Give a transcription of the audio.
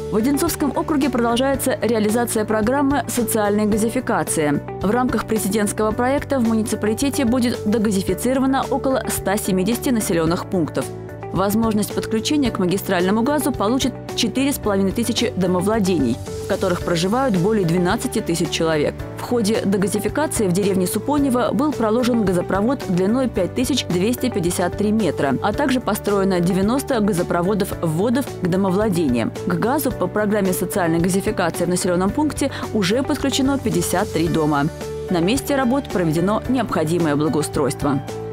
В Одинцовском округе продолжается реализация программы социальной газификации. В рамках президентского проекта в муниципалитете будет догазифицировано около 170 населенных пунктов. Возможность подключения к магистральному газу получат 4500 домовладений, в которых проживают более 12 тысяч человек. В ходе догазификации в деревне Супонево был проложен газопровод длиной 5253 метра, а также построено 90 газопроводов-вводов к домовладениям. К газу по программе социальной газификации в населенном пункте уже подключено 53 дома. На месте работ проведено необходимое благоустройство.